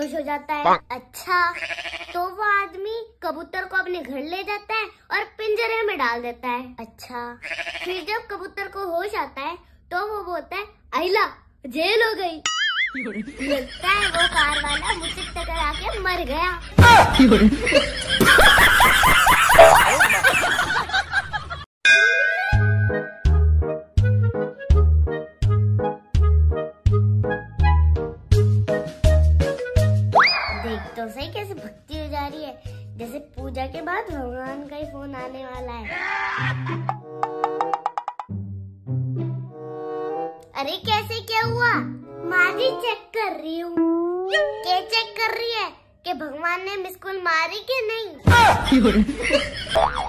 बेहोश हो जाता है। अच्छा, तो वो आदमी कबूतर को अपने घर ले जाता है और पिंजरे में डाल देता है। अच्छा, फिर जब कबूतर को होश आता है तो वो बोलता है आइला जेल हो गई। लगता है वो कार वाला मुझसे टकरा के मर गया। देख तो सही कैसे भक्ति हो जा रही है, जैसे पूजा के बाद भगवान का ही फोन आने वाला है। अरे कैसे क्या हुआ? माँ जी चेक कर रही हूँ। क्या चेक कर रही है कि भगवान ने मिस कॉल मारी कि नहीं?